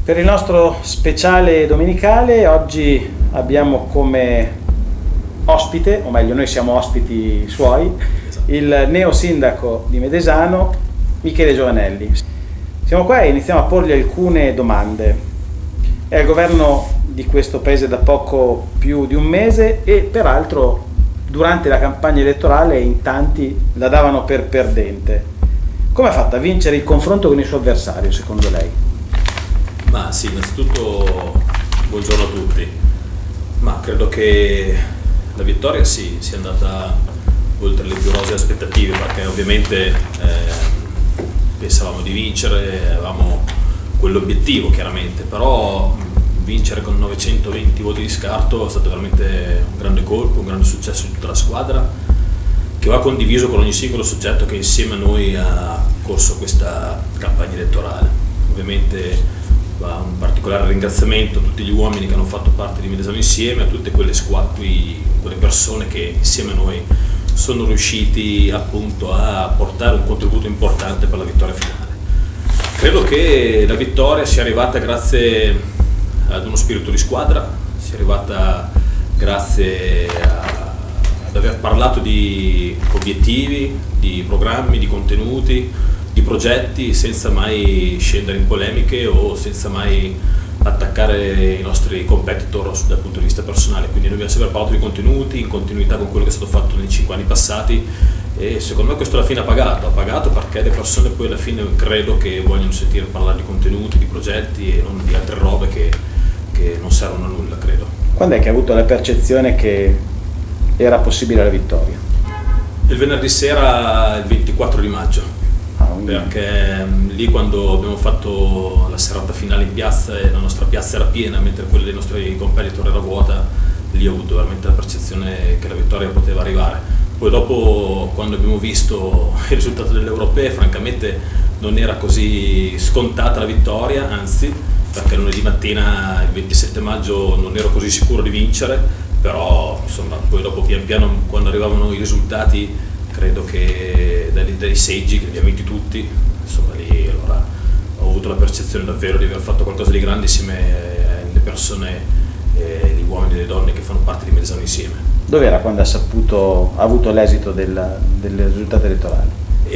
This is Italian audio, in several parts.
Per il nostro speciale domenicale oggi abbiamo come ospite, o meglio noi siamo ospiti suoi, il neo sindaco di Medesano, Michele Giovanelli. Siamo qua e iniziamo a porgli alcune domande. È al governo di questo paese da poco più di un mese e peraltro durante la campagna elettorale in tanti la davano per perdente. Come ha fatto a vincere il confronto con il suo avversario, secondo lei? Ma sì, innanzitutto buongiorno a tutti. Ma credo che la vittoria sia andata oltre le più rosee aspettative, perché ovviamente pensavamo di vincere, avevamo quell'obiettivo chiaramente, però vincere con 920 voti di scarto è stato veramente un grande colpo, un grande successo di tutta la squadra, che va condiviso con ogni singolo soggetto che insieme a noi ha corso questa campagna elettorale. Ovviamente va un particolare ringraziamento a tutti gli uomini che hanno fatto parte di Medesano Insieme, a tutte quelle quelle persone che insieme a noi sono riusciti appunto a portare un contributo importante per la vittoria finale. Credo che la vittoria sia arrivata grazie ad uno spirito di squadra, sia arrivata grazie ad aver parlato di obiettivi, di programmi, di contenuti, di progetti, senza mai scendere in polemiche o senza mai attaccare i nostri competitor dal punto di vista personale. Quindi noi abbiamo sempre parlato di contenuti in continuità con quello che è stato fatto nei 5 anni passati e secondo me questo alla fine ha pagato perché le persone poi alla fine credo che vogliono sentire parlare di contenuti, di progetti e non di altre robe che non servono a nulla, credo. Quando è che ha avuto la percezione che era possibile la vittoria? Il venerdì sera, il 24 di maggio. Perché lì quando abbiamo fatto la serata finale in piazza e la nostra piazza era piena mentre quella dei nostri competitor era vuota, lì ho avuto veramente la percezione che la vittoria poteva arrivare. Poi dopo, quando abbiamo visto il risultato delle europee, francamente non era così scontata la vittoria, anzi, perché lunedì mattina, il 27 maggio, non ero così sicuro di vincere, però insomma poi dopo pian piano quando arrivavano i risultati credo che dai seggi che li abbiamo vinti tutti, insomma lì allora ho avuto la percezione davvero di aver fatto qualcosa di grande insieme alle persone, gli uomini e le donne che fanno parte di Medesano Insieme. Dov'era quando ha avuto l'esito del risultato elettorale?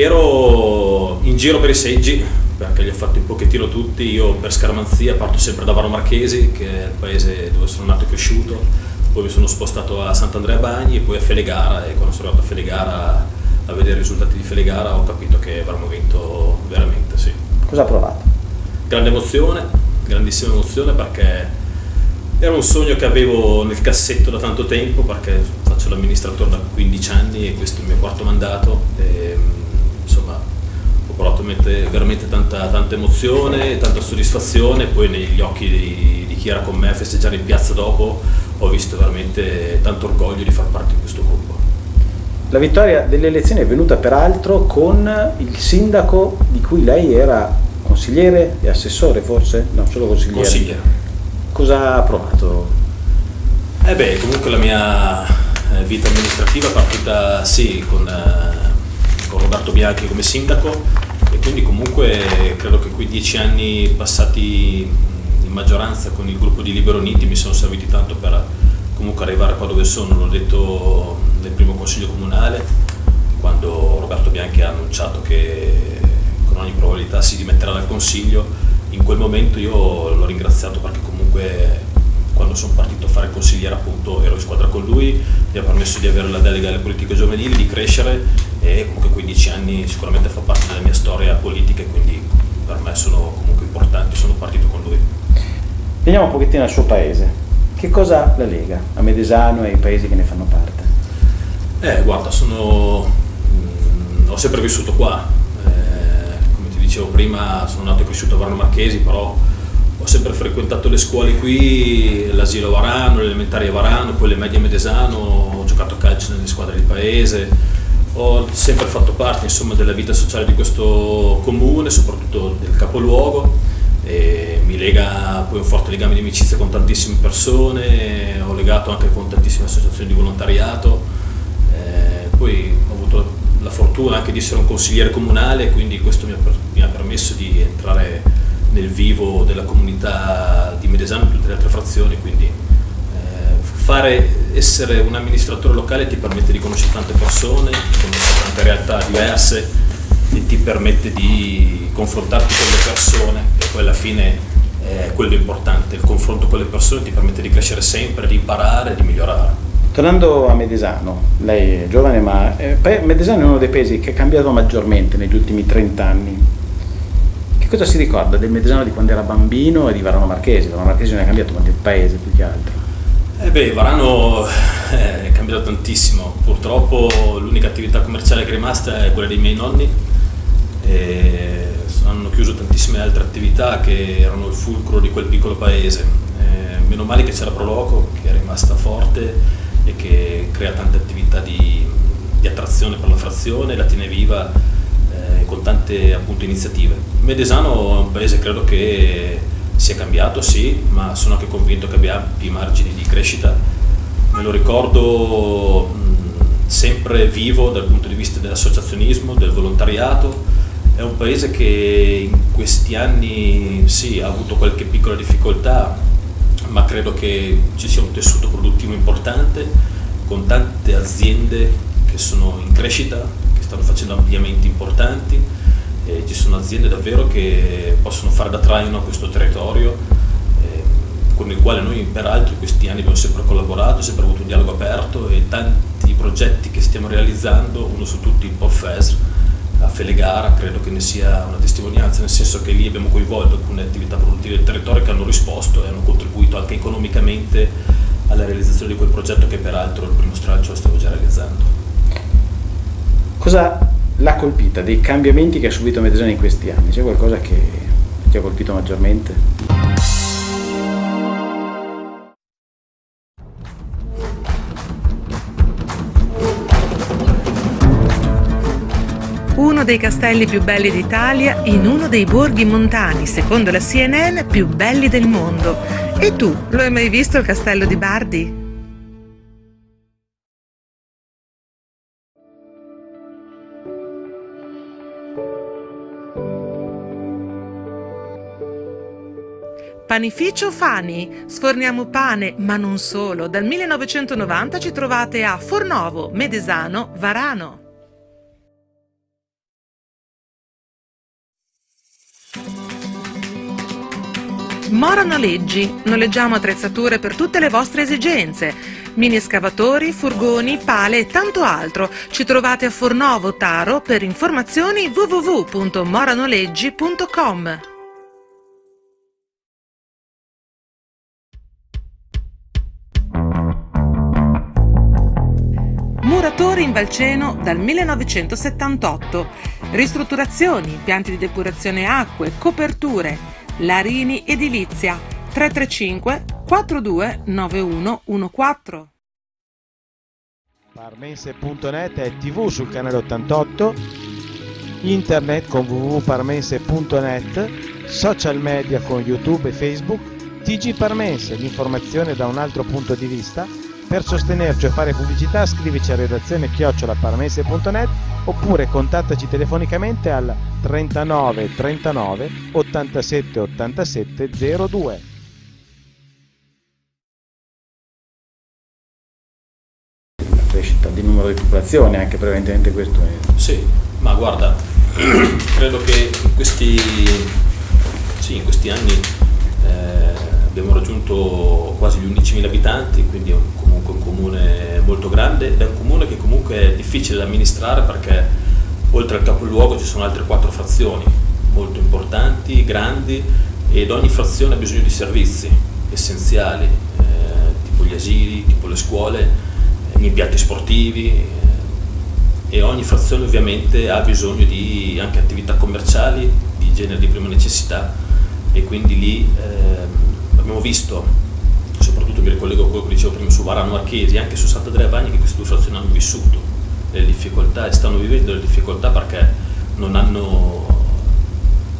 Ero in giro per i seggi perché li ho fatti un pochettino tutti. Io per scaramanzia parto sempre da Varo Marchesi, che è il paese dove sono nato e cresciuto. Poi mi sono spostato a Sant'Andrea Bagni e poi a Felegara, e quando sono arrivato a Felegara a vedere i risultati di Felegara ho capito che avremmo vinto veramente, sì. Cosa ha provato? Grande emozione, grandissima emozione, perché era un sogno che avevo nel cassetto da tanto tempo, perché faccio l'amministratore da 15 anni e questo è il mio quarto mandato e, insomma ho provato veramente tanta emozione, tanta soddisfazione, e poi negli occhi di chi era con me a festeggiare in piazza dopo ho visto veramente tanto orgoglio di far parte di questo gruppo. La vittoria delle elezioni è venuta peraltro con il sindaco di cui lei era consigliere e assessore, forse? No, solo consigliere. Consigliere. Cosa ha provato? Comunque la mia vita amministrativa è partita sì con Roberto Bianchi come sindaco, e quindi comunque credo che quei 10 anni passati in maggioranza con il gruppo di Libero Uniti mi sono serviti tanto per comunque arrivare qua dove sono. L'ho detto nel primo consiglio comunale, quando Roberto Bianchi ha annunciato che con ogni probabilità si dimetterà dal consiglio. In quel momento io l'ho ringraziato perché comunque quando sono partito a fare il consigliere appunto ero in squadra con lui, mi ha permesso di avere la delega alle politiche giovanili, di crescere, e comunque quei 10 anni sicuramente fa parte della mia storia politica e quindi per me sono comunque importanti, sono partito con lui. Veniamo un pochettino al suo paese. Che cosa la lega a Medesano e ai paesi che ne fanno parte? Guarda, ho sempre vissuto qua, come ti dicevo prima sono nato e cresciuto a Varano Marchesi, però ho sempre frequentato le scuole qui, l'asilo a Varano, le elementari a Varano, poi le medie a Medesano, ho giocato a calcio nelle squadre del paese, ho sempre fatto parte insomma della vita sociale di questo comune, soprattutto del capoluogo. E mi lega poi un forte legame di amicizia con tantissime persone, ho legato anche con tantissime associazioni di volontariato, poi ho avuto la fortuna anche di essere un consigliere comunale, quindi questo mi ha permesso di entrare nel vivo della comunità di Medesano e tutte le altre frazioni, quindi essere un amministratore locale ti permette di conoscere tante persone, di conoscere tante realtà diverse e ti permette di confrontarti con le persone, e poi alla fine è quello importante, il confronto con le persone ti permette di crescere sempre, di imparare, di migliorare. Tornando a Medesano, lei è giovane, ma Medesano è uno dei paesi che è cambiato maggiormente negli ultimi 30 anni. Che cosa si ricorda del Medesano di quando era bambino e di Varano Marchesi? Varano Marchesi non è cambiato, ma del paese più che altro. Varano è cambiato tantissimo, purtroppo l'unica attività commerciale che è rimasta è quella dei miei nonni, e hanno chiuso tantissime altre attività che erano il fulcro di quel piccolo paese. Meno male che c'è la Proloco, che è rimasta forte e che crea tante attività di attrazione per la frazione, la tiene viva con tante appunto iniziative. Medesano è un paese, credo che sia cambiato, sì, ma sono anche convinto che abbia ampi margini di crescita. Me lo ricordo sempre vivo dal punto di vista dell'associazionismo, del volontariato. È un paese che in questi anni sì, ha avuto qualche piccola difficoltà, ma credo che ci sia un tessuto produttivo importante, con tante aziende che sono in crescita, che stanno facendo ampliamenti importanti. Ci sono aziende davvero che possono fare da traino a questo territorio, con il quale noi peraltro in questi anni abbiamo sempre collaborato, sempre avuto un dialogo aperto, e tanti progetti che stiamo realizzando, uno su tutti il POFESR a Felegara, credo che ne sia una testimonianza, nel senso che lì abbiamo coinvolto alcune attività produttive del territorio che hanno risposto e hanno contribuito anche economicamente alla realizzazione di quel progetto, che peraltro il primo stralcio lo stiamo già realizzando. Cosa l'ha colpita dei cambiamenti che ha subito Medesano in questi anni? C'è qualcosa che ti ha colpito maggiormente? Uno dei castelli più belli d'Italia in uno dei borghi montani, secondo la CNN, più belli del mondo. E tu, lo hai mai visto il castello di Bardi? Panificio Fani, sforniamo pane, ma non solo. Dal 1990 ci trovate a Fornovo, Medesano, Varano. Mora Noleggi, noleggiamo attrezzature per tutte le vostre esigenze. Mini escavatori, furgoni, pale e tanto altro. Ci trovate a Fornovo, Taro. Per informazioni www.moranoleggi.com. Muratori in Valceno dal 1978. Ristrutturazioni, impianti di depurazione acque, coperture. Larini Edilizia 335 42 9114. Parmense.net è TV sul canale 88, internet con www.parmense.net, social media con YouTube e Facebook, TG Parmense, l'informazione da un altro punto di vista. Per sostenerci o fare pubblicità scrivici a redazione @parmense.net oppure contattaci telefonicamente al 39 39 87 87 02. La crescita di numero di popolazione, anche prevalentemente questo è... Sì, ma guarda, credo che in questi anni abbiamo raggiunto quasi gli 11.000 abitanti, quindi è comunque un comune molto grande, ed è un comune che comunque è difficile da amministrare, perché oltre al capoluogo ci sono altre 4 frazioni molto importanti, grandi, ed ogni frazione ha bisogno di servizi essenziali, tipo gli asili, tipo le scuole, gli impianti sportivi, e ogni frazione ovviamente ha bisogno di anche attività commerciali di genere di prima necessità, e quindi lì abbiamo visto, soprattutto mi ricollego a quello che dicevo prima su Varano Marchesi, anche su Sant'Andrea Bagni, che queste due frazioni hanno vissuto delle difficoltà e stanno vivendo delle difficoltà perché non hanno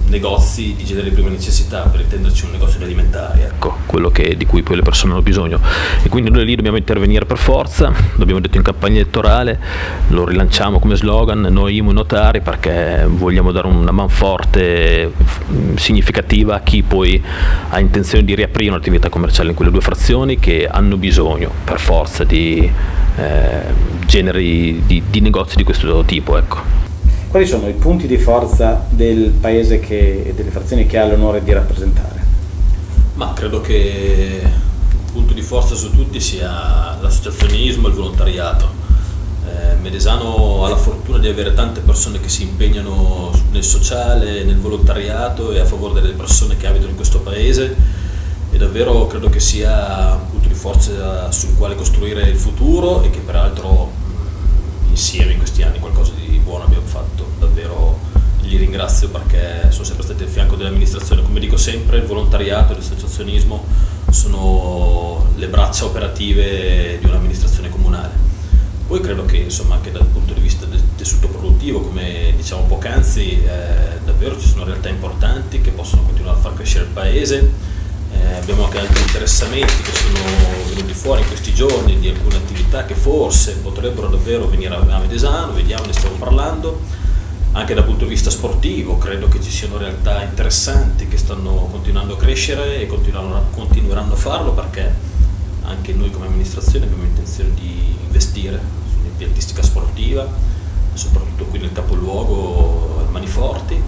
negozi di genere di prima necessità, per intenderci un negozio di alimentari, ecco, quello di cui poi le persone hanno bisogno, e quindi noi lì dobbiamo intervenire per forza. L'abbiamo detto in campagna elettorale, lo rilanciamo come slogan, noi IMU notari, perché vogliamo dare una manforte significativa a chi poi ha intenzione di riaprire un'attività commerciale in quelle due frazioni, che hanno bisogno per forza di generi di negozi di questo tipo, ecco. Quali sono i punti di forza del paese e delle frazioni che ha l'onore di rappresentare? Ma credo che un punto di forza su tutti sia l'associazionismo e il volontariato. Medesano ha la fortuna di avere tante persone che si impegnano nel sociale, nel volontariato e a favore delle persone che abitano in questo paese, e davvero credo che sia un punto di forza sul quale costruire il futuro, e che peraltro insieme in questi anni qualcosa di buono abbiamo fatto. Davvero li ringrazio, perché sono sempre stati al fianco dell'amministrazione. Come dico sempre, il volontariato e l'associazionismo sono le braccia operative di un'amministrazione comunale. Poi credo che insomma anche dal punto di vista del tessuto produttivo, come diciamo poc'anzi, davvero ci sono realtà importanti che possono continuare a far crescere il paese. Abbiamo anche altri interessamenti che sono venuti fuori in questi giorni di alcune attività che forse potrebbero davvero venire a Medesano, vediamo, ne stiamo parlando. Anche dal punto di vista sportivo credo che ci siano realtà interessanti che stanno continuando a crescere e continueranno a farlo, perché anche noi come amministrazione abbiamo intenzione di investire sull'impiantistica sportiva, soprattutto qui nel capoluogo, al Maniforti.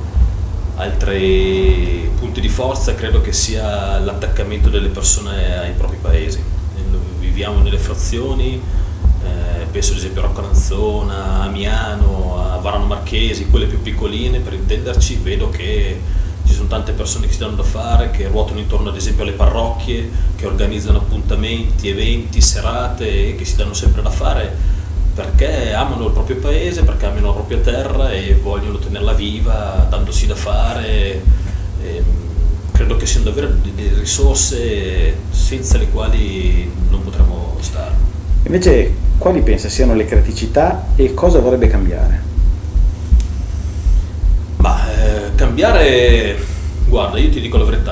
Altri punti di forza credo che sia l'attaccamento delle persone ai propri paesi. Noi viviamo nelle frazioni, penso ad esempio a Roccananzona, a Amiano, a Varano Marchesi, quelle più piccoline per intenderci. Vedo che ci sono tante persone che si danno da fare, che ruotano intorno ad esempio alle parrocchie, che organizzano appuntamenti, eventi, serate, e che si danno sempre da fare, perché amano il proprio paese, perché amano la propria terra e vogliono tenerla viva, dandosi da fare. Credo che siano davvero delle risorse senza le quali non potremmo stare. Invece, quali pensa siano le criticità e cosa vorrebbe cambiare? Ma cambiare, guarda, io ti dico la verità,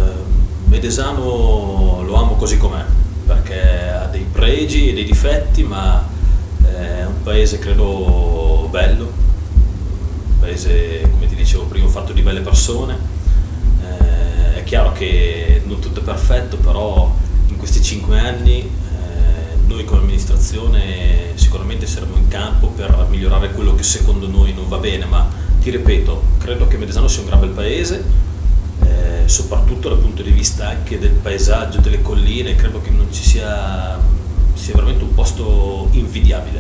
Medesano lo amo così com'è, perché ha dei pregi e dei difetti, ma è un paese credo bello, un paese, come ti dicevo prima, fatto di belle persone. È chiaro che non tutto è perfetto, però in questi 5 anni noi come amministrazione sicuramente saremo in campo per migliorare quello che secondo noi non va bene, ma ti ripeto, credo che Medesano sia un gran bel paese, soprattutto dal punto di vista anche del paesaggio, delle colline. Credo che non ci sia veramente un posto invidiabile.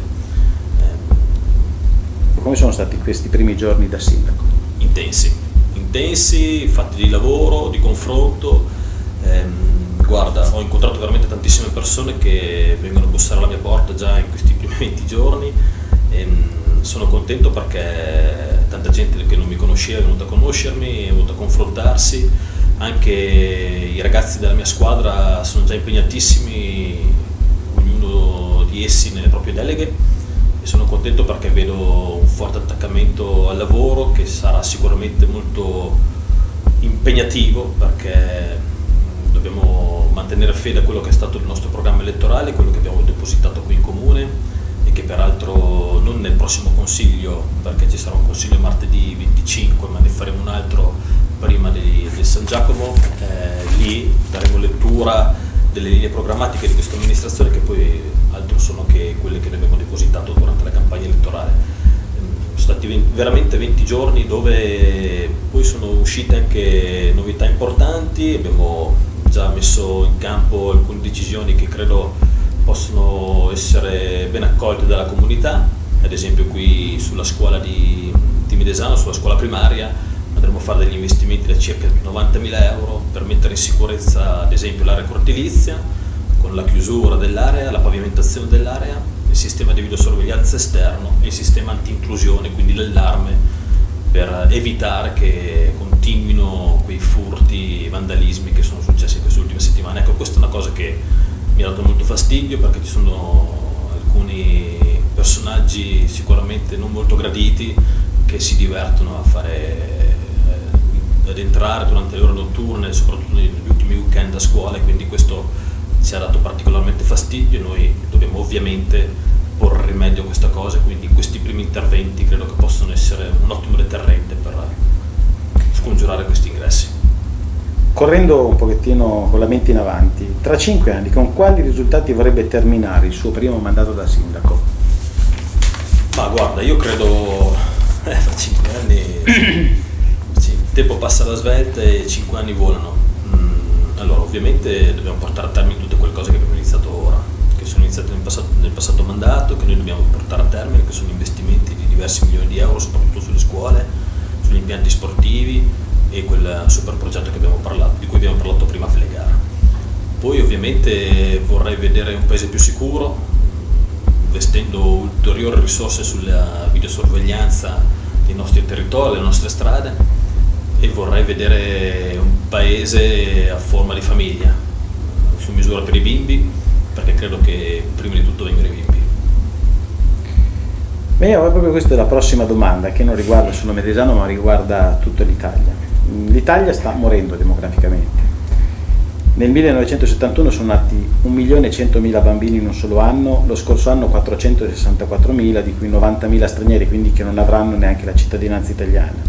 Come sono stati questi primi giorni da sindaco? Intensi, fatti di lavoro, di confronto. Guarda, ho incontrato veramente tantissime persone che vengono a bussare alla mia porta già in questi primi 20 giorni. Sono contento perché tanta gente che non mi conosceva è venuta a conoscermi, è venuta a confrontarsi. Anche i ragazzi della mia squadra sono già impegnatissimi, ognuno di essi nelle proprie deleghe, e sono contento perché vedo un forte attaccamento al lavoro che sarà sicuramente molto impegnativo, perché dobbiamo mantenere fede a quello che è stato il nostro programma elettorale, quello che abbiamo depositato qui in comune, e che peraltro non nel prossimo consiglio, perché ci sarà un consiglio martedì 25, ma ne faremo un altro prima del San Giacomo. Lì daremo lettura delle linee programmatiche di questa amministrazione, che poi altro sono che quelle che ne abbiamo depositato durante la campagna elettorale. Sono stati veramente 20 giorni dove poi sono uscite anche novità importanti. Abbiamo già messo in campo alcune decisioni che credo possono essere ben accolte dalla comunità. Ad esempio qui sulla scuola di Medesano, sulla scuola primaria, andremo a fare degli investimenti da circa 90.000 euro per mettere in sicurezza ad esempio l'area cortilizia, con la chiusura dell'area, la pavimentazione dell'area, il sistema di videosorveglianza esterno e il sistema anti-inclusione, quindi l'allarme, per evitare che continuino quei furti e vandalismi che sono successi in queste ultime settimane. Ecco, questa è una cosa che mi ha dato molto fastidio, perché ci sono alcuni personaggi sicuramente non molto graditi che si divertono a fare ad entrare durante le ore notturne, soprattutto negli ultimi weekend a scuola, e quindi questo ci ha dato particolarmente fastidio e noi dobbiamo ovviamente porre rimedio a questa cosa, quindi questi primi interventi credo che possano essere un ottimo deterrente per scongiurare questi ingressi. Correndo un pochettino con la mente in avanti, tra 5 anni con quali risultati vorrebbe terminare il suo primo mandato da sindaco? Ma guarda, io credo fra 5 anni sì, il tempo passa alla svelta e 5 anni volano. Allora ovviamente dobbiamo portare a termine tutte quelle cose che abbiamo iniziato ora, che sono iniziate nel passato mandato, che noi dobbiamo portare a termine, che sono investimenti di diversi milioni di euro, soprattutto sulle scuole, sugli impianti sportivi e quel super progetto di cui abbiamo parlato prima a Flegara. Poi ovviamente vorrei vedere un paese più sicuro, investendo ulteriori risorse sulla videosorveglianza dei nostri territori, delle nostre strade, e vorrei vedere un paese a forma di famiglia, su misura per i bimbi, perché credo che prima di tutto vengano i bimbi. Beh, proprio questa è la prossima domanda, che non riguarda solo Medesano ma riguarda tutta l'Italia. L'Italia sta morendo demograficamente. Nel 1971 sono nati 1.100.000 bambini in un solo anno, lo scorso anno 464.000, di cui 90.000 stranieri, quindi che non avranno neanche la cittadinanza italiana.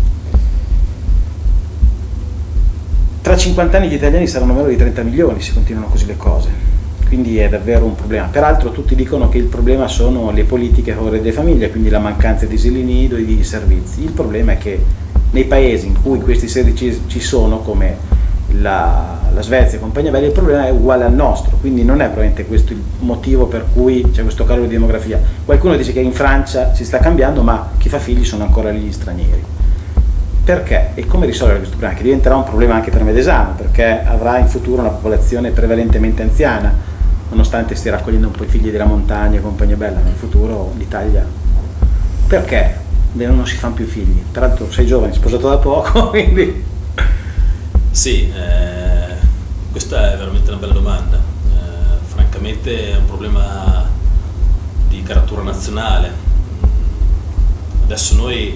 Tra 50 anni gli italiani saranno meno di 30 milioni se continuano così le cose, quindi è davvero un problema. Peraltro tutti dicono che il problema sono le politiche a favore delle famiglie, quindi la mancanza di asili nido e di servizi. Il problema è che nei paesi in cui questi servizi ci sono, come la Svezia e compagnia bella, il problema è uguale al nostro, quindi non è probabilmente questo il motivo per cui c'è questo calo di demografia. Qualcuno dice che in Francia si sta cambiando, ma chi fa figli sono ancora gli stranieri. Perché? E come risolvere questo problema? Che diventerà un problema anche per Medesano, perché avrà in futuro una popolazione prevalentemente anziana, nonostante stia raccogliendo un po' i figli della montagna e compagnia bella. Nel futuro l'Italia, perché non si fanno più figli? Peraltro sei giovane, sposato da poco, quindi... Sì, questa è veramente una bella domanda. Francamente è un problema di caratura nazionale. Adesso noi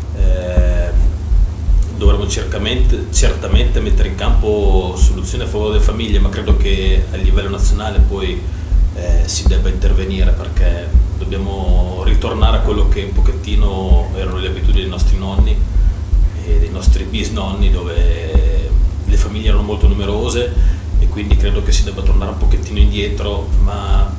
dovremmo certamente mettere in campo soluzioni a favore delle famiglie, ma credo che a livello nazionale poi si debba intervenire, perché dobbiamo ritornare a quello che un pochettino erano le abitudini dei nostri nonni e dei nostri bisnonni, dove le famiglie erano molto numerose, e quindi credo che si debba tornare un pochettino indietro, ma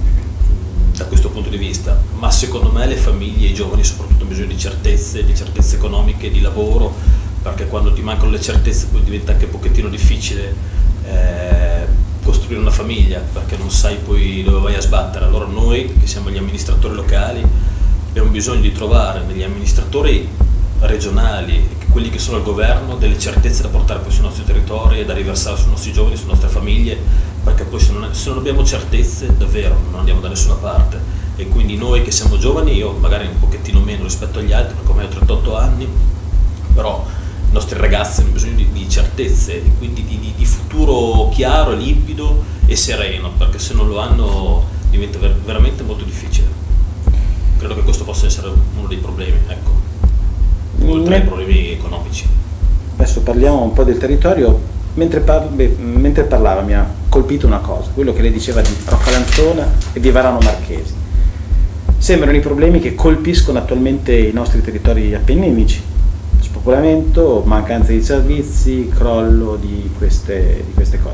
da questo punto di vista. Ma secondo me le famiglie e i giovani soprattutto hanno bisogno di certezze economiche, di lavoro, perché quando ti mancano le certezze poi diventa anche un pochettino difficile costruire una famiglia, perché non sai poi dove vai a sbattere. Allora noi, che siamo gli amministratori locali, abbiamo bisogno di trovare negli amministratori regionali, quelli che sono al governo, delle certezze da portare poi sui nostri territori e da riversare sui nostri giovani, sulle nostre famiglie, perché poi se non abbiamo certezze davvero non andiamo da nessuna parte. E quindi noi che siamo giovani, io magari un pochettino meno rispetto agli altri, perché ormai ho 38 anni, però i nostri ragazzi hanno bisogno di certezze, e quindi di futuro chiaro, limpido e sereno, perché se non lo hanno diventa veramente molto difficile. Credo che questo possa essere uno dei problemi, ecco, oltre ai problemi economici. Adesso parliamo un po' del territorio. Mentre parlava mi ha colpito una cosa, quello che lei diceva di Roccalanzona e di Varano Marchesi. Sembrano i problemi che colpiscono attualmente i nostri territori appenninici: spopolamento, mancanza di servizi, crollo di queste cose.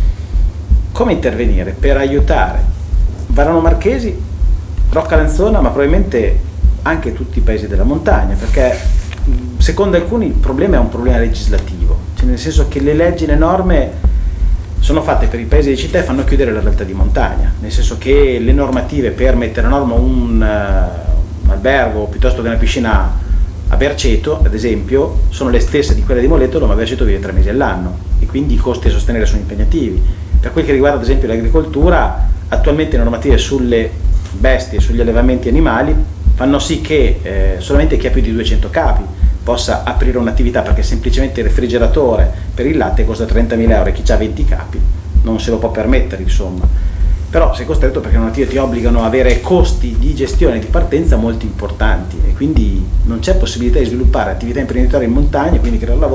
Come intervenire per aiutare Varano Marchesi, Roccalanzona, ma probabilmente anche tutti i paesi della montagna? Perché secondo alcuni il problema è un problema legislativo, cioè nel senso che le leggi, le norme sono fatte per i paesi di città e fanno chiudere la realtà di montagna, nel senso che le normative per mettere a norma un albergo piuttosto che una piscina a Berceto, ad esempio, sono le stesse di quelle di Moletolo, ma Berceto vive 3 mesi all'anno e quindi i costi a sostenere sono impegnativi. Per quel che riguarda ad esempio l'agricoltura, attualmente le normative sulle bestie, sugli allevamenti animali fanno sì che solamente chi ha più di 200 capi possa aprire un'attività, perché semplicemente il refrigeratore per il latte costa 30.000 euro e chi ha 20 capi non se lo può permettere, insomma. Però sei costretto perché le normative ti obbligano ad avere costi di gestione e di partenza molto importanti, e quindi non c'è possibilità di sviluppare attività imprenditoriali in montagna, quindi creare lavoro,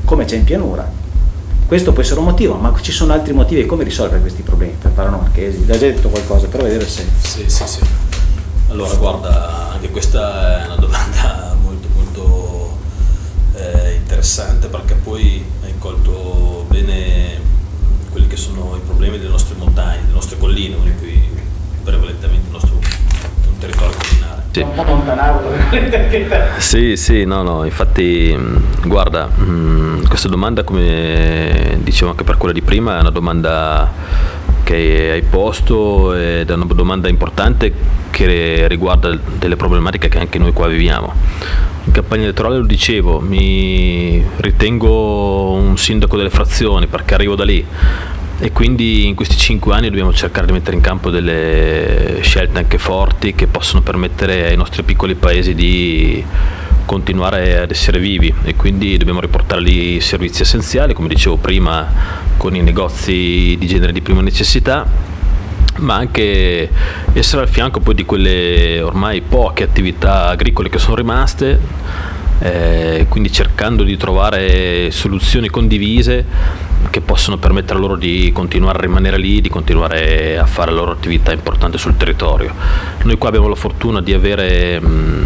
come c'è in pianura. Questo può essere un motivo, ma ci sono altri motivi e come risolvere questi problemi per Parano Marchesi? Ha già detto qualcosa, però vedere se... Sì. Allora guarda, anche questa è una domanda molto interessante, perché poi hai colto bene quelli che sono i problemi delle nostre montagne, delle nostre colline, con cui prevalentemente il nostro è un territorio collinare. Sì. Un po' lontanato. Sì, no, infatti guarda, questa domanda, come dicevo anche per quella di prima, è una domanda che hai posto ed è una domanda importante che riguarda delle problematiche che anche noi qua viviamo. In campagna elettorale lo dicevo, mi ritengo un sindaco delle frazioni perché arrivo da lì, e quindi in questi 5 anni dobbiamo cercare di mettere in campo delle scelte anche forti che possono permettere ai nostri piccoli paesi di continuare ad essere vivi, e quindi dobbiamo riportare lì servizi essenziali, come dicevo prima, con i negozi di genere di prima necessità, ma anche essere al fianco poi di quelle ormai poche attività agricole che sono rimaste, quindi cercando di trovare soluzioni condivise che possono permettere loro di continuare a rimanere lì, di continuare a fare la loro attività importante sul territorio. Noi qua abbiamo la fortuna di avere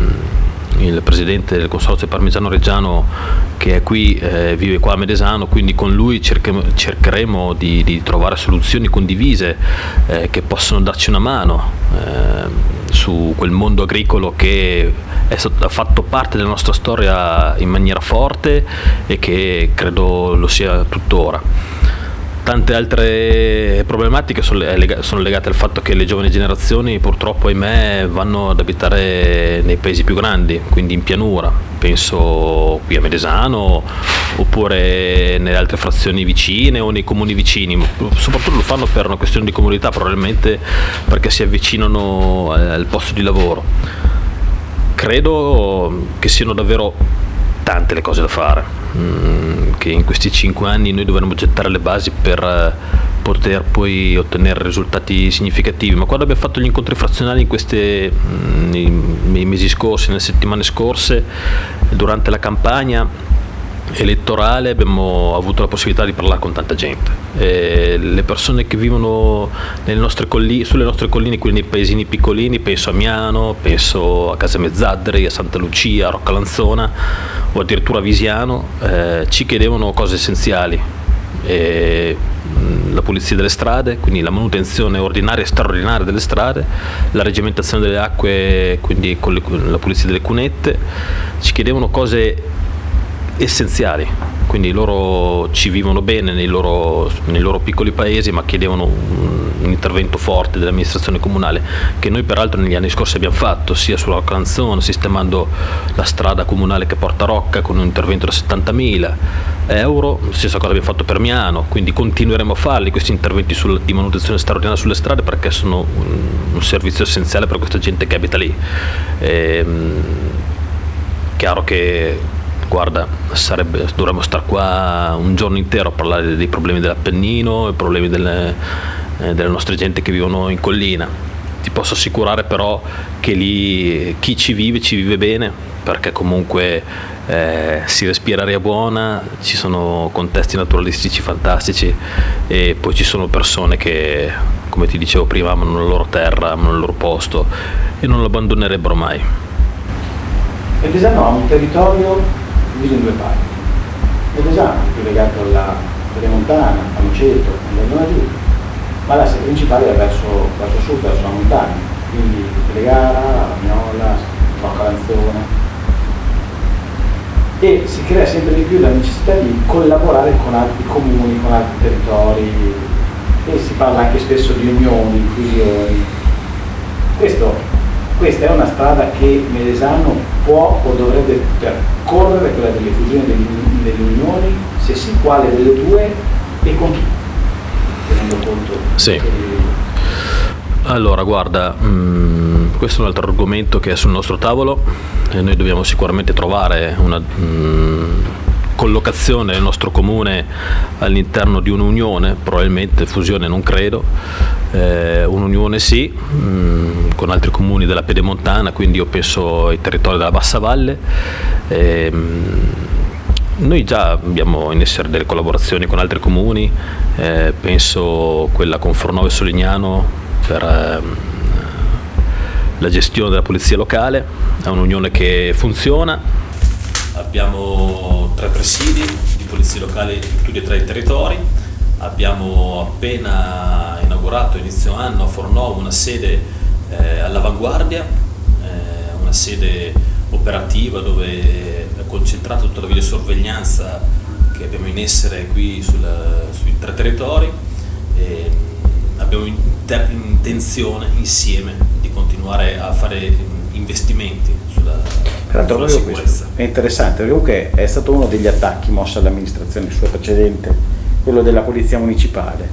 il presidente del Consorzio Parmigiano Reggiano che è qui, vive qua a Medesano, quindi con lui cercheremo di trovare soluzioni condivise che possono darci una mano su quel mondo agricolo che ha fatto parte della nostra storia in maniera forte e che credo lo sia tuttora. Tante altre problematiche sono legate al fatto che le giovani generazioni purtroppo, ahimè, vanno ad abitare nei paesi più grandi, quindi in pianura, penso qui a Medesano oppure nelle altre frazioni vicine o nei comuni vicini. Soprattutto lo fanno per una questione di comodità, probabilmente perché si avvicinano al posto di lavoro. Credo che siano davvero tante le cose da fare, che in questi 5 anni noi dovremmo gettare le basi per poter poi ottenere risultati significativi. Ma quando abbiamo fatto gli incontri frazionali nei mesi scorsi, nelle settimane scorse, durante la campagna elettorale, abbiamo avuto la possibilità di parlare con tanta gente. Le persone che vivono sulle nostre colline, quindi nei paesini piccolini, penso a Miano, penso a Casamezzadri, a Santa Lucia, a Roccalanzona o addirittura a Visiano, ci chiedevano cose essenziali. La pulizia delle strade, quindi la manutenzione ordinaria e straordinaria delle strade, la reggimentazione delle acque, quindi con la pulizia delle cunette. Ci chiedevano cose essenziali, quindi loro ci vivono bene nei loro piccoli paesi, ma chiedevano un intervento forte dell'amministrazione comunale, che noi peraltro negli anni scorsi abbiamo fatto, sia sulla Roccalanzona, sistemando la strada comunale che porta a Rocca con un intervento da 70.000 euro, stessa cosa abbiamo fatto per Miano, quindi continueremo a farli questi interventi di manutenzione straordinaria sulle strade, perché sono un servizio essenziale per questa gente che abita lì. Chiaro che, guarda, dovremmo stare qua un giorno intero a parlare dei problemi dell'Appennino, i problemi delle nostre gente che vivono in collina. Ti posso assicurare però che lì chi ci vive bene, perché comunque si respira aria buona, ci sono contesti naturalistici fantastici, e poi ci sono persone che, come ti dicevo prima, amano la loro terra, amano il loro posto e non lo abbandonerebbero mai. Medesano ha un territorio diviso in 2 parti. Medesano è più legato alla Pedemontana, a Noceto, alla zona giù, ma l'asse principale è verso sud, verso la montagna, quindi Telegara, Vignola, Roccalanzona, e si crea sempre di più la necessità di collaborare con altri comuni, con altri territori, e si parla anche spesso di unioni, fusioni. Questa è una strada che Medesano può o dovrebbe percorrere, quella delle fusioni e delle unioni, se sì, quale delle due e con chi, tenendo conto. Sì. Allora, guarda, questo è un altro argomento che è sul nostro tavolo, e noi dobbiamo sicuramente trovare una collocazione del nostro comune all'interno di un'unione, probabilmente fusione non credo, un'unione sì, con altri comuni della Pedemontana, quindi io penso ai territori della Bassa Valle, Noi già abbiamo in essere delle collaborazioni con altri comuni, penso quella con Fornovo e Solignano per la gestione della polizia locale, è un'unione che funziona. Abbiamo 3 presidi di polizia locale in tutti e 3 i territori, abbiamo appena inaugurato inizio anno a Fornovo una sede all'avanguardia, una sede operativa dove è concentrata tutta la videosorveglianza che abbiamo in essere qui sui 3 territori, e abbiamo intenzione insieme di continuare a fare investimenti sulla sicurezza. È interessante perché comunque è stato uno degli attacchi mossi all'amministrazione sua precedente, quello della polizia municipale,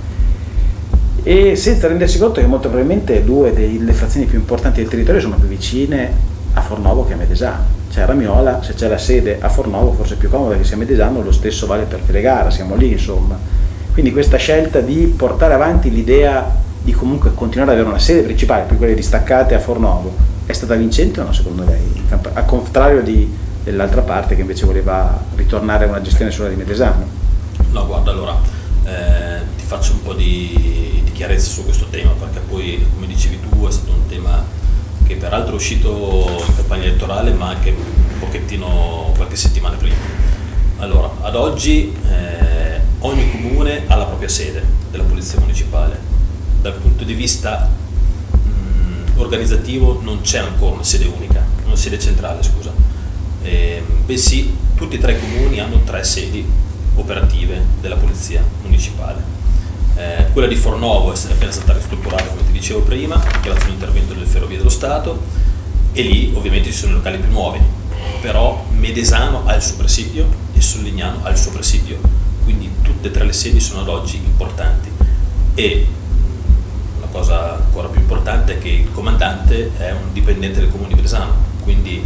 e senza rendersi conto che molto probabilmente 2 delle frazioni più importanti del territorio sono più vicine a Fornovo che a Medesano. Cioè a Ramiola, se c'è la sede a Fornovo, forse è più comodo che sia a Medesano, lo stesso vale per Felegara, siamo lì insomma. Quindi questa scelta di portare avanti l'idea di comunque continuare ad avere una sede principale, più quelle distaccate a Fornovo, è stata vincente o no secondo lei? Al contrario dell'altra parte che invece voleva ritornare a una gestione sola di Medesano. No, guarda, allora ti faccio un po' di chiarezza su questo tema, perché poi, come dicevi tu, è stato un tema che peraltro è uscito in campagna elettorale, ma anche un pochettino qualche settimana prima. Allora, ad oggi ogni comune ha la propria sede della polizia municipale. Dal punto di vista organizzativo non c'è ancora una sede unica, una sede centrale, scusa. Bensì tutti e 3 i comuni hanno 3 sedi operative della polizia municipale. Quella di Fornovo è appena stata ristrutturata, come ti dicevo prima, grazie all'intervento delle Ferrovie dello Stato, e lì ovviamente ci sono i locali più nuovi, però Medesano ha il suo presidio e Solignano ha il suo presidio, quindi tutte e 3 le sedi sono ad oggi importanti. E una cosa ancora più importante è che il comandante è un dipendente del comune di Medesano, quindi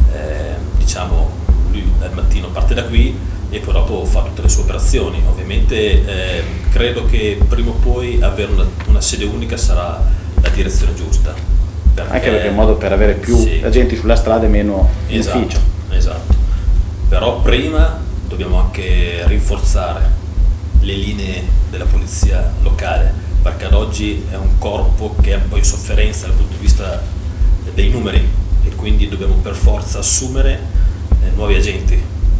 diciamo lui al mattino parte da qui e poi dopo fa tutte le sue operazioni. Ovviamente credo che prima o poi avere una sede unica sarà la direzione giusta, anche perché è un modo per avere più agenti sulla strada e meno in ufficio. Esatto, però prima dobbiamo anche rinforzare le linee della polizia locale, perché ad oggi è un corpo che è un po' in sofferenza dal punto di vista dei numeri, e quindi dobbiamo per forza assumere nuovi agenti,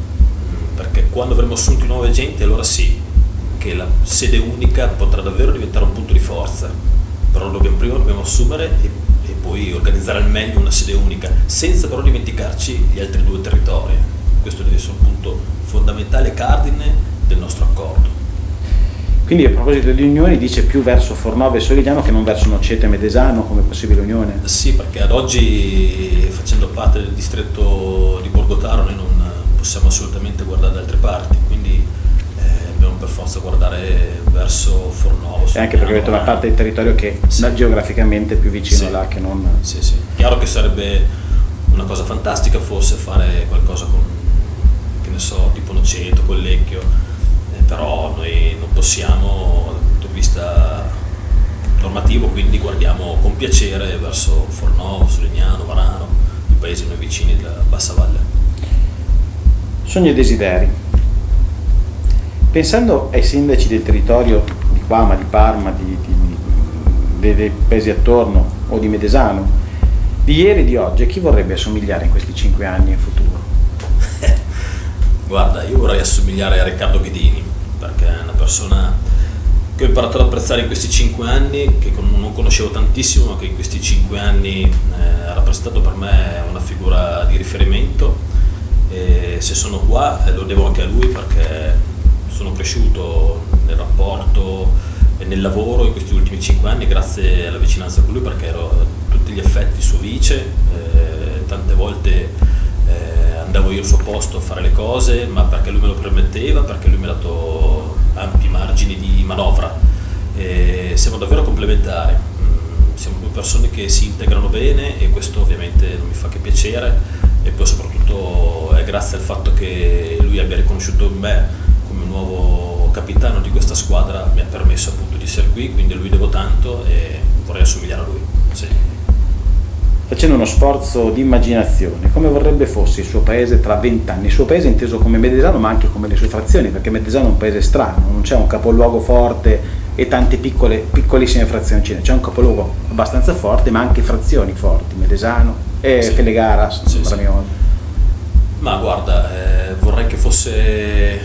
perché quando avremo assunto i nuovi agenti allora sì che la sede unica potrà davvero diventare un punto di forza, però prima dobbiamo assumere e poi organizzare al meglio una sede unica, senza però dimenticarci gli altri 2 territori. Questo deve essere un punto fondamentale, cardine del nostro accordo. Quindi a proposito di unioni dice più verso Fornovo e Solignano che non verso Nocete e Medesano come possibile unione? Sì, perché ad oggi, facendo parte del distretto di Borgotaro, noi non possiamo assolutamente guardare da altre parti, quindi dobbiamo per forza guardare verso Fornovo. E anche perché avete una parte del territorio che geograficamente è più vicino là che non... Sì. Chiaro che sarebbe una cosa fantastica forse fare qualcosa con, che ne so, tipo Noceto, Collecchio, però noi non possiamo dal punto di vista normativo, quindi guardiamo con piacere verso Fornovo, Solignano, Varano, i paesi noi vicini della Bassa Valle. Sogni e desideri. Pensando ai sindaci del territorio di qua, ma di Parma, dei paesi attorno o di Medesano, di ieri e di oggi, a chi vorrebbe assomigliare in questi 5 anni in futuro? Guarda, io vorrei assomigliare a Riccardo Ghedini, perché è una persona che ho imparato ad apprezzare in questi 5 anni, che non conoscevo tantissimo, ma che in questi 5 anni ha rappresentato per me una figura di riferimento. E se sono qua lo devo anche a lui, perché sono cresciuto nel rapporto e nel lavoro in questi ultimi 5 anni grazie alla vicinanza con lui, perché ero a tutti gli effetti suo vice, tante volte andavo io al suo posto a fare le cose, ma perché lui me lo permetteva, perché lui mi ha dato ampi margini di manovra. Siamo davvero complementari, siamo 2 persone che si integrano bene, e questo ovviamente non mi fa che piacere. E poi soprattutto è grazie al fatto che lui abbia riconosciuto me come nuovo capitano di questa squadra, mi ha permesso appunto di essere qui, quindi a lui devo tanto e vorrei assomigliare a lui. Sì. facendo uno sforzo di immaginazione, come vorrebbe fosse il suo paese tra 20 anni, il suo paese inteso come Medesano ma anche come le sue frazioni, perché Medesano è un paese strano, non c'è un capoluogo forte e tante piccolissime frazioncine, c'è un capoluogo abbastanza forte ma anche frazioni forti, Medesano e sì. Felegara, sì, Ramiola. Ma guarda, vorrei che fosse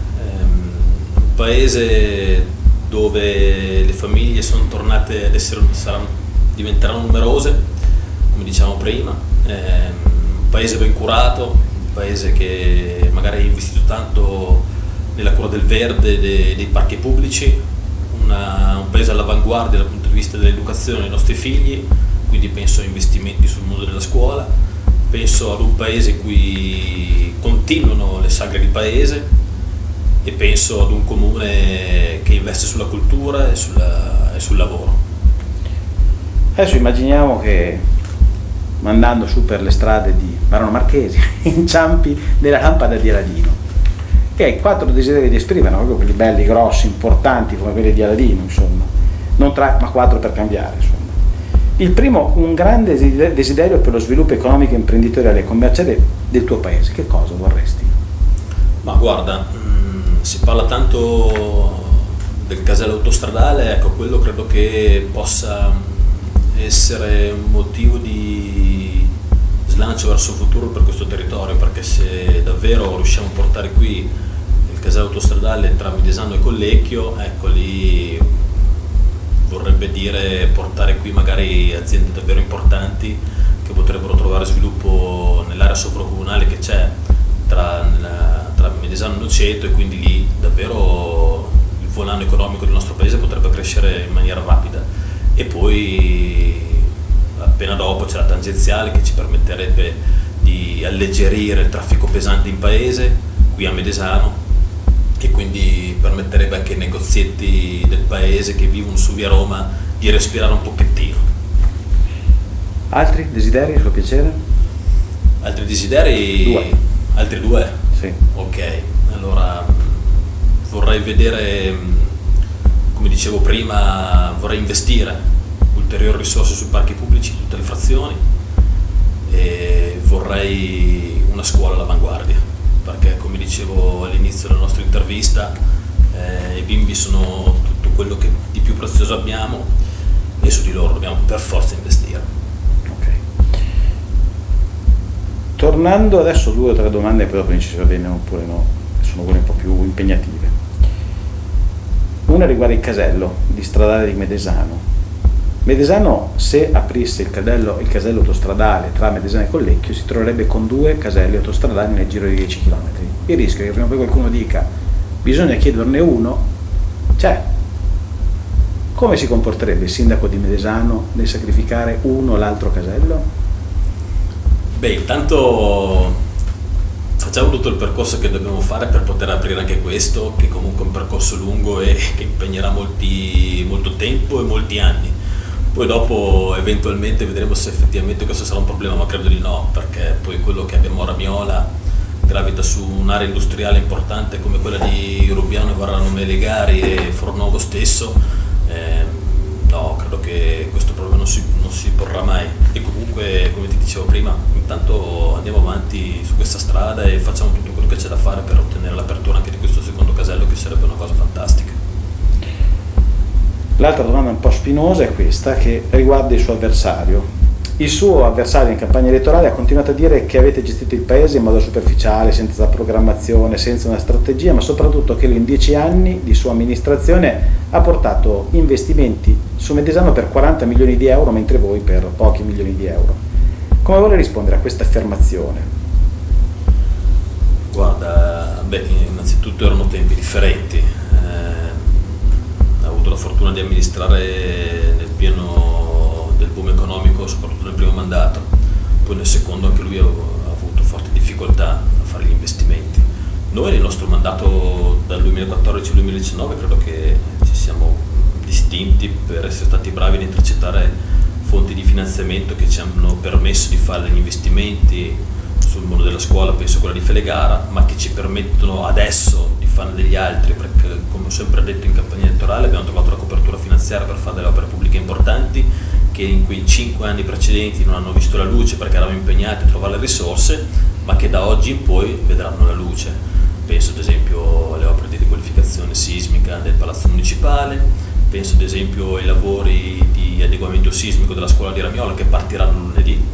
un paese dove le famiglie sono tornate ad essere, diventeranno numerose, come diciamo prima, un paese ben curato, un paese che magari ha investito tanto nella cura del verde, dei parchi pubblici, un paese all'avanguardia dal punto di vista dell'educazione dei nostri figli, quindi penso a investimenti sul mondo della scuola, penso ad un paese in cui continuano le sagre di paese e penso ad un comune che investe sulla cultura e sul lavoro. Adesso immaginiamo che andando su per le strade di Marano Marchesi inciampi nella lampada di Aladino e hai 4 desideri di esprimere, proprio quelli belli, grossi, importanti come quelli di Aladino, insomma, non 3 ma 4 per cambiare, insomma. Il primo, un grande desiderio per lo sviluppo economico, imprenditoriale e commerciale del tuo paese, che cosa vorresti? Ma guarda, si parla tanto del casello autostradale, ecco, quello credo che possa essere un motivo di slancio verso il futuro per questo territorio, perché se davvero riusciamo a portare qui il casello autostradale tra Medesano e Collecchio, ecco, lì vorrebbe dire portare qui magari aziende davvero importanti che potrebbero trovare sviluppo nell'area sovracomunale che c'è tra Medesano e Noceto, e quindi lì davvero il volano economico del nostro paese potrebbe crescere in maniera rapida. E poi appena dopo c'è la tangenziale che ci permetterebbe di alleggerire il traffico pesante in paese, qui a Medesano, e quindi permetterebbe anche ai negozietti del paese che vivono su via Roma di respirare un pochettino. Altri desideri, a suo piacere? Altri desideri? 2. Altri 2? Sì. Ok, allora vorrei vedere, come dicevo prima, vorrei investire ulteriori risorse sui parchi pubblici in tutte le frazioni e vorrei una scuola all'avanguardia, perché come dicevo all'inizio della nostra intervista, i bimbi sono tutto quello che di più prezioso abbiamo e su di loro dobbiamo per forza investire. Okay. Tornando adesso 2 o 3 domande e poi dopo ci va bene oppure no, sono quelle un po' più impegnative. Una riguarda il casello di stradale di Medesano. Medesano, se aprisse il casello autostradale tra Medesano e Collecchio, si troverebbe con 2 caselli autostradali nel giro di 10 km. Il rischio è che prima o poi qualcuno dica bisogna chiederne uno, c'è. Come si comporterebbe il sindaco di Medesano nel sacrificare uno o l'altro casello? Beh, intanto facciamo tutto il percorso che dobbiamo fare per poter aprire anche questo, che comunque è un percorso lungo e che impegnerà molto tempo e molti anni. Poi dopo eventualmente vedremo se effettivamente questo sarà un problema, ma credo di no, perché poi quello che abbiamo a Ramiola gravita su un'area industriale importante come quella di Rubiano, Varano, Melegari e Fornovo stesso. No, credo che questo problema non si porrà mai. E comunque, come ti dicevo prima, intanto andiamo avanti su questa strada e facciamo tutto quello che c'è da fare per ottenere l'apertura anche di questo secondo casello, che sarebbe una cosa fantastica. L'altra domanda un po' spinosa è questa, che riguarda il suo avversario. Il suo avversario in campagna elettorale ha continuato a dire che avete gestito il paese in modo superficiale, senza programmazione, senza una strategia, ma soprattutto che lui in 10 anni di sua amministrazione ha portato investimenti su Medesano per 40 milioni di euro, mentre voi per pochi milioni di euro. Come vuole rispondere a questa affermazione? Guarda, innanzitutto erano tempi differenti. Ho avuto la fortuna di amministrare nel pieno del boom economico, soprattutto nel primo mandato, poi nel secondo anche lui ha avuto forti difficoltà a fare gli investimenti. Noi nel nostro mandato dal 2014 al 2019 credo che ci siamo distinti per essere stati bravi ad intercettare fonti di finanziamento che ci hanno permesso di fare degli investimenti sul mondo della scuola, penso quella di Felegara, ma che ci permettono adesso di fare degli altri, perché come ho sempre detto in campagna elettorale abbiamo trovato la copertura finanziaria per fare delle opere pubbliche importanti che in quei 5 anni precedenti non hanno visto la luce perché eravamo impegnati a trovare le risorse, ma che da oggi in poi vedranno la luce. Penso ad esempio alle opere di riqualificazione sismica del Palazzo Municipale, penso ad esempio ai lavori di adeguamento sismico della scuola di Ramiola che partiranno lunedì,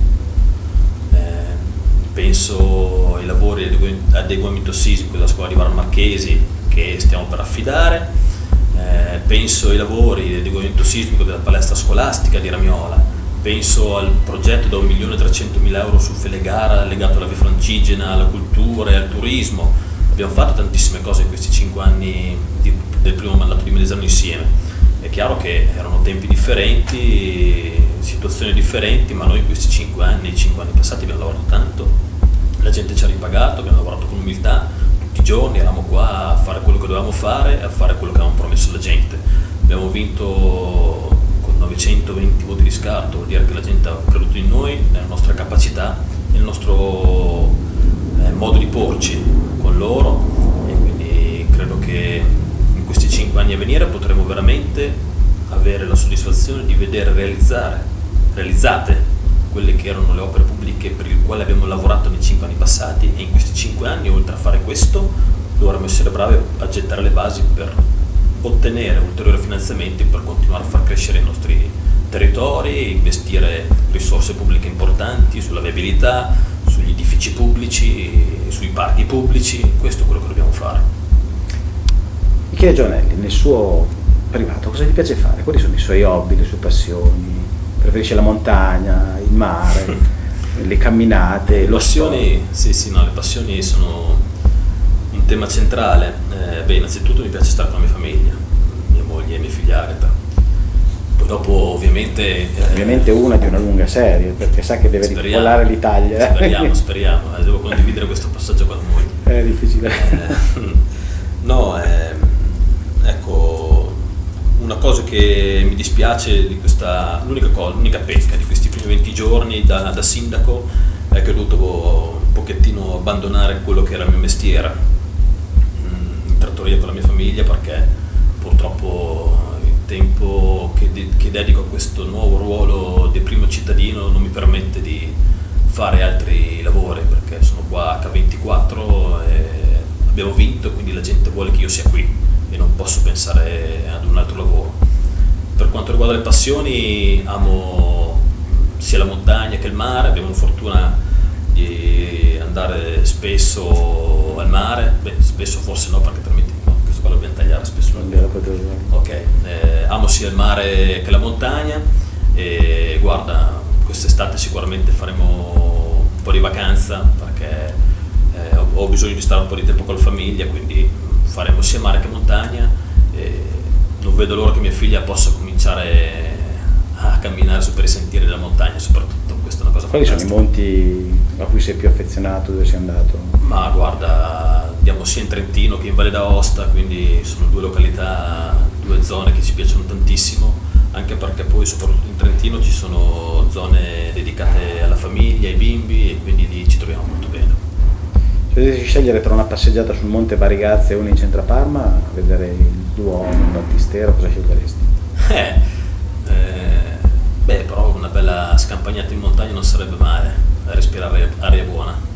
penso ai lavori di adeguamento sismico della scuola di Var Marchesi che stiamo per affidare, penso ai lavori di adeguamento sismico della palestra scolastica di Ramiola, penso al progetto da 1.300.000 euro su Felegara legato alla Via Francigena, alla cultura e al turismo. Abbiamo fatto tantissime cose in questi 5 anni del primo mandato di Medesano insieme. È chiaro che erano tempi differenti, situazioni differenti, ma noi in questi 5 anni passati abbiamo lavorato tanto, la gente ci ha ripagato, abbiamo lavorato con umiltà, tutti i giorni eravamo qua a fare quello che dovevamo fare e a fare quello che avevamo promesso alla gente. Abbiamo vinto con 920 voti di scarto, vuol dire che la gente ha creduto in noi, nella nostra capacità, nel nostro modo di porci con loro, e quindi credo che in questi 5 anni a venire potremo veramente avere la soddisfazione di vedere realizzate quelle che erano le opere pubbliche per le quali abbiamo lavorato nei 5 anni passati, e in questi 5 anni, oltre a fare questo, dovremmo essere bravi a gettare le basi per ottenere ulteriori finanziamenti per continuare a far crescere i nostri territori, investire risorse pubbliche importanti sulla viabilità, sugli edifici pubblici, sui parchi pubblici. Questo è quello che dobbiamo fare. Michele Giovanelli, nel suo privato cosa gli piace fare? Quali sono i suoi hobby, le sue passioni? Preferisce la montagna, il mare, le camminate, le passioni? Sì, no, le passioni sono un tema centrale. Innanzitutto mi piace stare con la mia famiglia, mia moglie e i miei figliari. Poi dopo ovviamente una di una lunga serie, perché sa che deve ripopolare l'Italia. Speriamo, devo condividere questo passaggio con voi. È difficile. Ecco, una cosa che mi dispiace di l'unica pecca di questi primi 20 giorni da sindaco è che ho dovuto un pochettino abbandonare quello che era il mio mestiere in trattoria con la mia famiglia, perché purtroppo il tempo che dedico a questo nuovo ruolo di primo cittadino non mi permette di fare altri lavori, perché sono qua H24 e abbiamo vinto, e quindi la gente vuole che io sia qui e non posso pensare ad un altro lavoro. Per quanto riguarda le passioni, amo sia la montagna che il mare. Abbiamo la fortuna di andare spesso al mare, spesso forse no, perché questo qua lo dobbiamo tagliare, spesso non ok, amo sia il mare che la montagna, e guarda, quest'estate sicuramente faremo un po' di vacanza, perché ho bisogno di stare un po' di tempo con la famiglia, quindi faremo sia mare che montagna, e non vedo l'ora che mia figlia possa cominciare a camminare su per i sentieri della montagna, soprattutto. Questa è una cosa fantastica. Quali sono i monti a cui sei più affezionato, dove sei andato? Ma guarda, andiamo sia in Trentino che in Valle d'Aosta, quindi sono 2 località, 2 zone che ci piacciono tantissimo, anche perché poi soprattutto in Trentino ci sono zone dedicate alla famiglia, ai bimbi, e quindi lì ci troviamo molto bene. Se dovessi scegliere tra una passeggiata sul Monte Barigazzi e una in centro a Parma, a vedere il Duomo, il Battistero, cosa sceglieresti? Però una bella scampagnata in montagna non sarebbe male, a respirare aria buona.